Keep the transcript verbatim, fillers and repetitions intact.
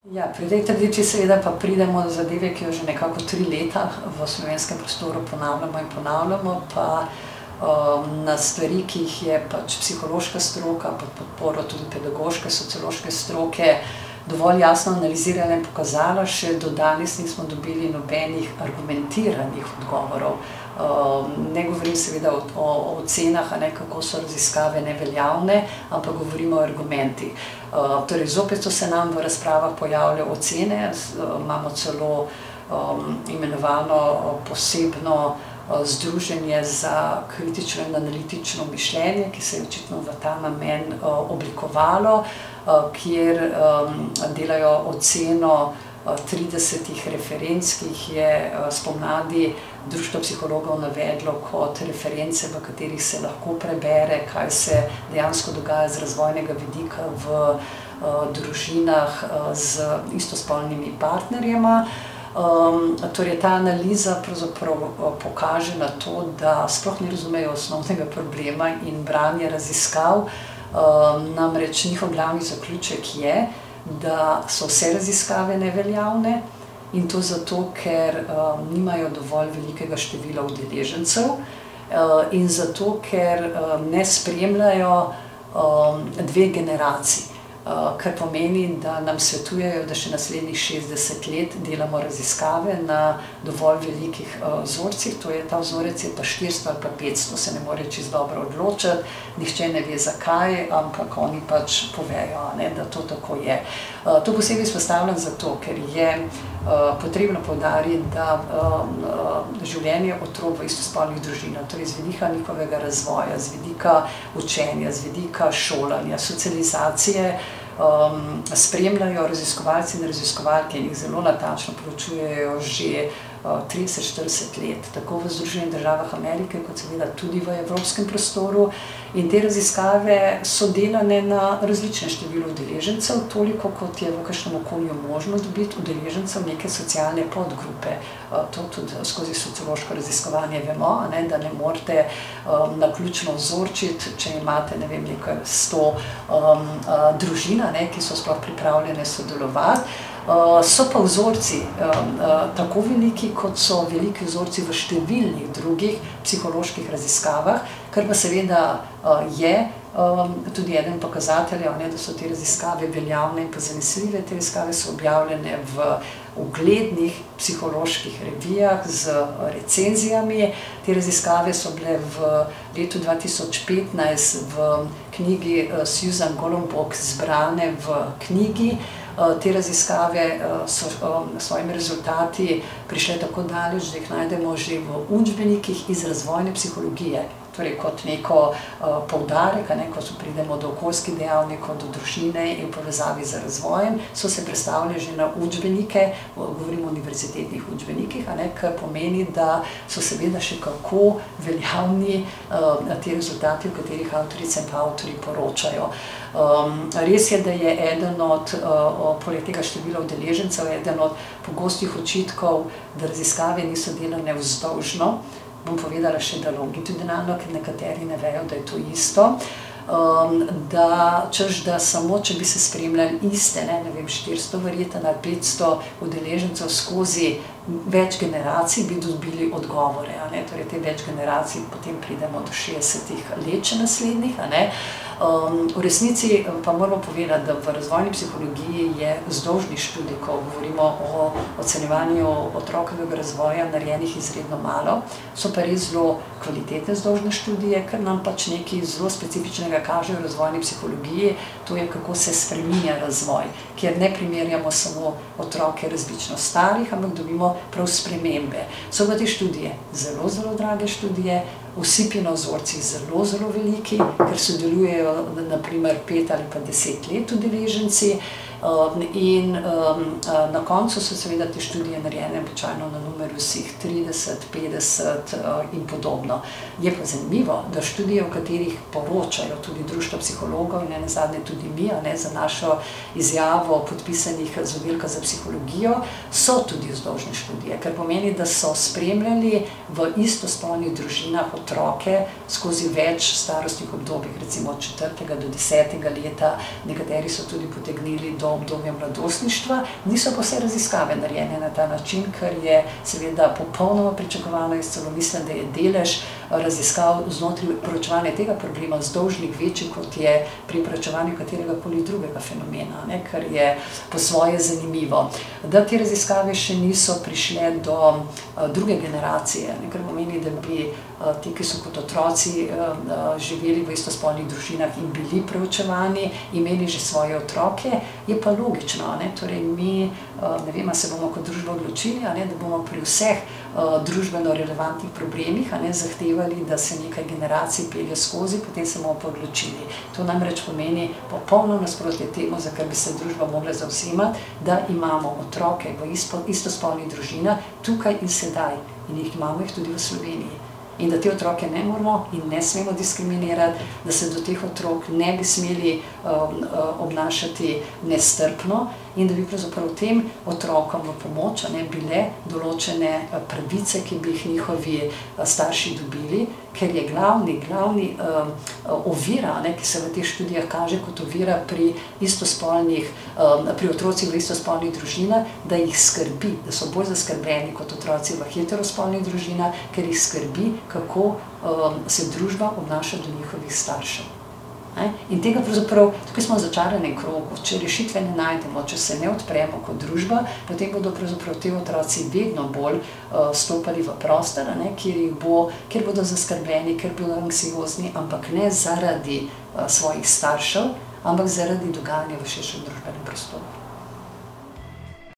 Ja, pri tej tradiciji seveda pa pridemo do zadeve, ki jo že nekako tri leta v slovenskem prostoru ponavljamo in ponavljamo, pa um, na stvari, ki jih je pač psihološka stroka, pod podporo tudi pedagoške, sociološke stroke, dovolj jasno analizirala in pokazala, še do danes nismo dobili nobenih argumentiranih odgovorov. Um, ne govorim seveda o, o, o ocenah, a ne, kako so raziskave neveljavne, ampak govorimo o argumentih. Uh, torej, zopet so se nam v razpravah pojavljale ocene, uh, imamo celo um, imenovano uh, posebno uh, združenje za kritično in analitično mišljenje, ki se je očitno v ta namen uh, oblikovalo, uh, kjer um, delajo oceno tridesetih referenc, ki jih je spomladi Društvo psihologov navedlo kot reference, v katerih se lahko prebere, kaj se dejansko dogaja z razvojnega vidika v družinah z istospolnimi partnerjema. Um, torej, ta analiza pravzaprav pokaže na to, da sploh ne razumejo osnovnega problema in branje raziskav. Um, namreč njihov glavni zaključek je, da so vse raziskave neveljavne in to zato, ker um, nimajo dovolj velikega števila udeležencev uh, in zato, ker um, ne spremljajo um, dve generaciji. Uh, kar pomeni, da nam svetujejo, da še naslednjih šestdeset let delamo raziskave na dovolj velikih uh, vzorcih, to je ta vzorec je pa štiristo ali pa petsto, se ne more čisto dobro odločiti, nihče ne ve zakaj, ampak oni pač povejo, ne, da to tako je. Uh, to posebej izpostavljam zato, ker je uh, potrebno poudariti, da uh, uh, življenje otrok v istospolnih družinah, torej z vidika njihovega razvoja, z vidika učenja, z vidika šolanja, socializacije, Um, spremljajo raziskovalci in raziskovalke in jih zelo natančno proučujejo že uh, trideset do štirideset let, tako v Združenih državah Amerike, kot seveda tudi v evropskem prostoru. In te raziskave so delane na različne število udeležencev, toliko kot je v kakšnem okolju možno dobiti udeležencev neke socialne podgrupe. Uh, to tudi skozi sociološko raziskovanje vemo, ne, da ne morete um, naključno vzorčiti, če imate, ne vem, nekaj sto um, uh, družina, ne, ki so sploh pripravljene sodelovati. Uh, so pa vzorci um, uh, tako veliki, kot so veliki vzorci v številnih drugih psiholoških raziskavah, kar pa seveda uh, je um, tudi eden pokazateljev, ne, da so te raziskave veljavne in pa zanesljive. Te raziskave so objavljene v uglednih psiholoških revijah z recenzijami. Te raziskave so bile v letu dva tisoč petnajst v knjigi Susan Golombok zbrane v knjigi. Te raziskave so s svojimi rezultati prišle tako daleč, da jih najdemo že v učbenikih iz razvojne psihologije. Torej kot neko uh, poudarek, ne, ko pridemo do okoljskih dejavnikov, do družine in v povezavi z razvojem, so se predstavljali že na učbenike, govorimo o univerzitetnih učbenikih, ne, kar pomeni, da so seveda še kako veljavni uh, ti rezultati, o katerih avtorice in avtorji poročajo. Um, res je, da je eden od, uh, poleg tega števila udeležencev, eden od pogostih očitkov, da raziskave niso delane vzdolžno. Bom povedala še, da longitudinalno, ker nekateri ne vejo, da je to isto. Um, da, češ, da samo, če bi se spremljali iste, ne, ne vem, štiristo verjetno ali petsto udeležencev skozi več generacij, bi dobili odgovore, a ne, torej te več generacij, potem pridemo do šestdesetih let še naslednjih, a ne. Um, v resnici pa moramo povedati, da v razvojni psihologiji je vzdolžnih študij, ko govorimo o ocenjevanju otrokovega razvoja, narejenih izredno malo, so pa res zelo kvalitetne vzdolžne študije, ker nam pač nekaj zelo specifičnega kažejo v razvojni psihologiji, to je, kako se spreminja razvoj, kjer ne primerjamo samo otroke različno starih, ampak dobimo prav spremembe. So pa te študije zelo, zelo drage študije, vsipi na vzorcih zelo, zelo veliki, ker sodelujejo na primer pet ali pa deset let udeleženci. Um, in um, na koncu so seveda te študije narejene običajno na numerusih trideset, petdeset uh, in podobno. Je pa zanimivo, da študije, v katerih poročajo tudi Društvo psihologov in nenazadnje tudi mi, ne, za našo izjavo podpisanih z oddelka za psihologijo, so tudi vzdolžne študije, kar pomeni, da so spremljali v istospolnih družinah otroke skozi več starostnih obdobij, recimo od četrtega do desetega leta, nekateri so tudi potegnili do obdobja mladostništva, niso pa vse raziskave narejene na ta način, kar je seveda popolnoma pričakovano. Jaz celo mislim, da je delež raziskav znotraj proučevanja tega problema vzdolžnik večji, kot je pri proučevanju katerega koli drugega fenomena, ne, kar je po svoje zanimivo. Da te raziskave še niso prišle do druge generacije, ne, kar pomeni, da bi ti, ki so kot otroci živeli v istospolnih družinah in bili preučevani, imeli že svoje otroke, je pa logično, ne, torej mi, ne vem, se bomo kot družba odločili, ne, da bomo pri vseh družbeno relevantnih problemih, ne, zahtevali, da se nekaj generacij pelje skozi, potem se bomo pa odločili. To namreč pomeni popolno nasprotje temu, za kar bi se družba mogla zavzemati, da imamo otroke v istospolnih družinah tukaj in sedaj in jih imamo jih tudi v Sloveniji. In da te otroke ne moramo in ne smemo diskriminirati, da se do teh otrok ne bi smeli obnašati nestrpno in da bi pravzaprav tem otrokom v pomoč bile določene pravice, ki bi jih njihovi starši dobili, ker je glavni, glavni ovira, ki se v teh študijah kaže kot ovira pri istospolnih, pri otrocih v istospolnih družinah, da jih skrbi, da so bolj zaskrbljeni kot otroci v heterospolnih družinah, ker jih skrbi, kako se družba obnaša do njihovih staršev. In tega pravzaprav, tukaj smo v začaranem krogu, če rešitve ne najdemo, če se ne odpremo kot družba, potem bodo pravzaprav te otroci vedno bolj stopali v prostor, kjer bodo zaskrbljeni, kjer bodo anksiozni, ampak ne zaradi svojih staršev, ampak zaradi dogajanja v širšem družbenem prostoru.